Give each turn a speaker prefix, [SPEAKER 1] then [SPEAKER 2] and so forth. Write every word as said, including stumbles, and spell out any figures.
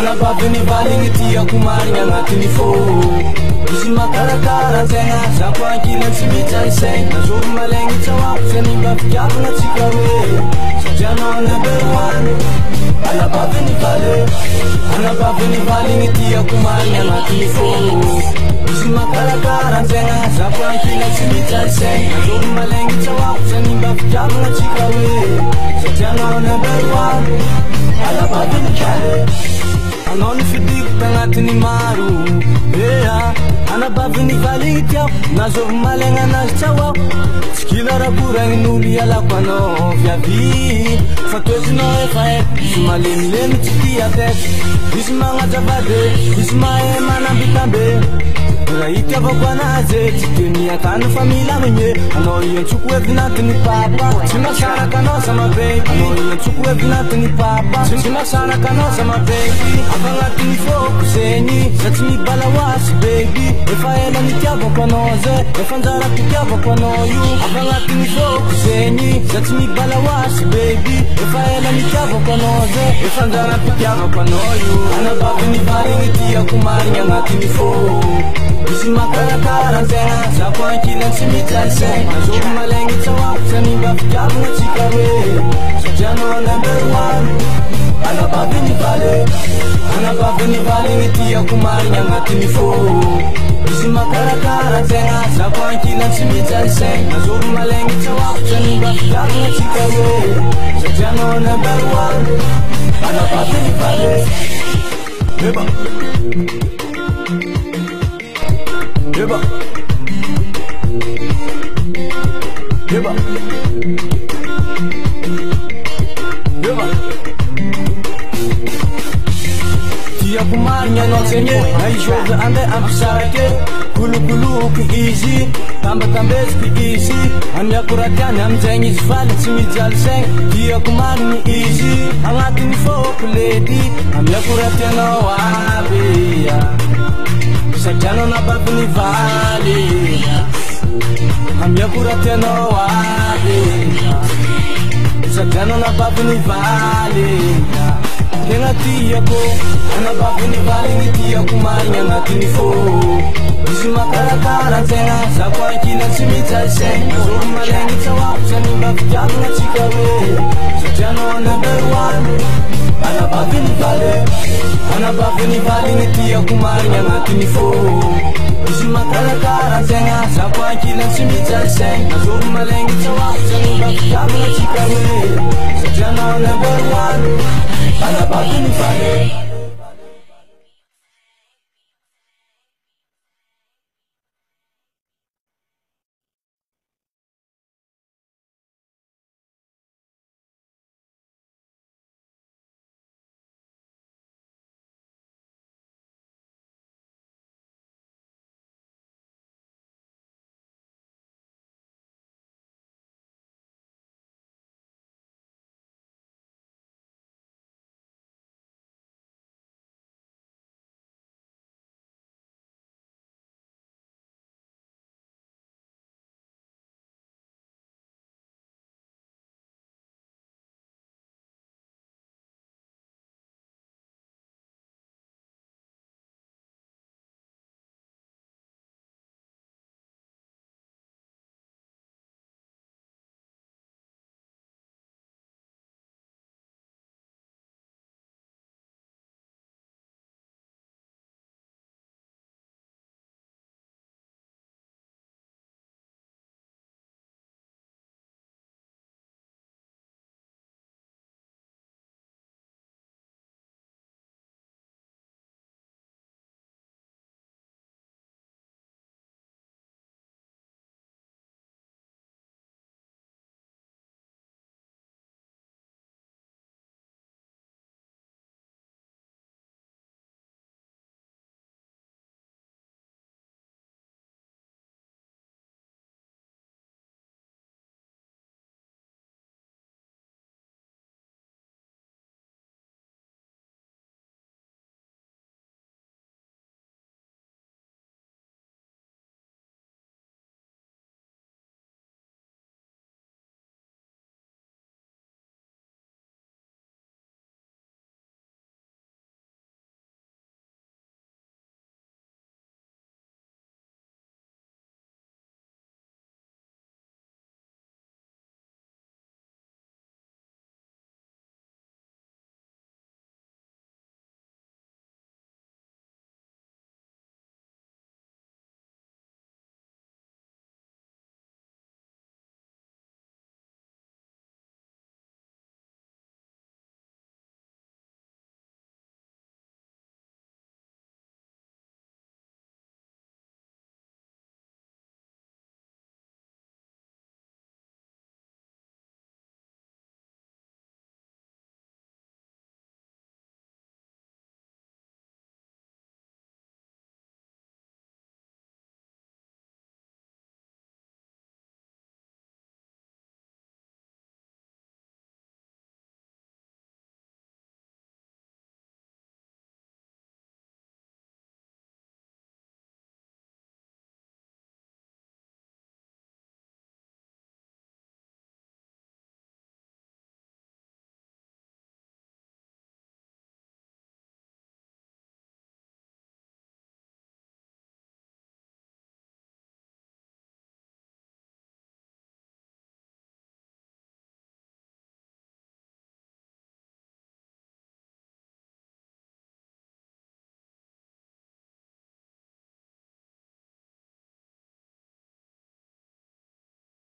[SPEAKER 1] Anabavy ny valigny tiako marigny agnatiny fô izy makarakara zegna zako ankilany tsy mijaly saigny nazory malegny tsaoako zany mba fitiavagna tsika hoe satria anao number one anabavy ny valy anabavy ny valigny tiako marigny agnatiny fô izy makarakara zegna zako ankilany tsy mijaly saigny nazory malegny tsaoako zany mba fitiavagna tsika hoe satria anao number one anabavy ny valy anao ny fidiko tagnatiny maro ea anabavy ny valigny tiako nazovy malegna anazy tsaoao tsy kila raha koragnin'olo ialako anao viavy fa toetrinao efa haiko izy malemilemy tsy tia teko izy magnajavade izy mahay manambitambe raha itiavako anazy tsy teo niakany fa milamigny anao iantsoko evinatiny papa tsy masaraka anao sama baby anao iantsoko evinatiny papa tsy masaraka anao sama baby avy agnatiny fôko zegny za tsy mibala hoasy baby efa ela nitiavako anao zay efa anjarako itiavako anao io avy agnatiny fôko zegny za tsy mibala hoasy baby efa ela nitiavako anao zay efa anjarako itiavako anao io anabavy ny valigny tiako marigny agnatiny fô izy makarakara zegna zako ankilany tsy mijaly saigny nazory malegny tsaoako zany mba fitiavagna tsika hoe satria anao number one anabavy ny valy anabavy ny valigny tiako marigny agnatiny fô izy makarakara zegna zako ankilany tsy mijaly saigny nazory malegny tsaoako zany mba fitiavagna tsika hoe satria anao number one anabavy ny valy eba eba eba eba tiako marigny anao zegny na izy andeha ampisarake kolokoloko izy tambatambeziky izy amiako raha tiany amizegny izy faly tsy mijaly saigny tiako marigny izy agnatiny fôko ledy amiako raha tianao aby satria anao nabavy ny valy amiako raha tianao aby satria anao nabavy ny valy tegna tiako anabavy ny valigny tiako marigny agnatiny fô izy makarakara zegna zako ankilany tsy mijaly saigny nazory malegny tsaoako zany mba fitiavagna tsika hoe satria anao number one anabavy ny valy anabavy ny valigny tiako marigny agnatiny fô izy makarakara zegna zako ankilany tsy mijaly saigny nazory malegny tsaoako zany mba fitiavagna tsika hoe